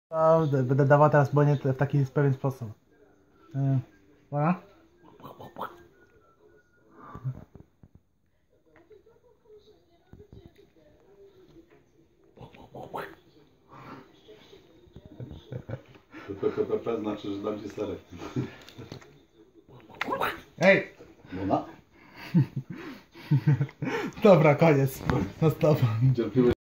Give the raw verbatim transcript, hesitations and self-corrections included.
Będę dawał teraz Bonie w taki pewien sposób. Dobra? To P P P P znaczy, że dam ci serek. Ej! Bona? Dobra, koniec. No stop. Cierpliwość.